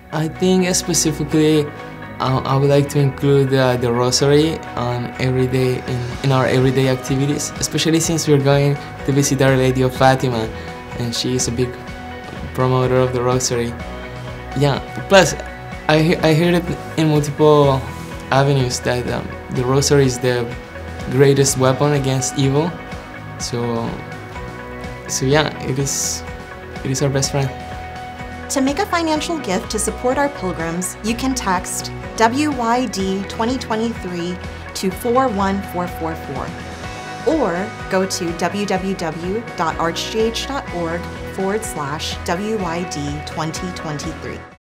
I think specifically I would like to include the Rosary on everyday in our everyday activities, especially since we're going to visit Our Lady of Fatima, and she is a big promoter of the Rosary. Yeah. Plus, I heard it in multiple avenues that the Rosary is the greatest weapon against evil. So yeah, it is our best friend. To make a financial gift to support our pilgrims, you can text WYD 2023 to 41444 or go to www.archgh.org/WYD 2023.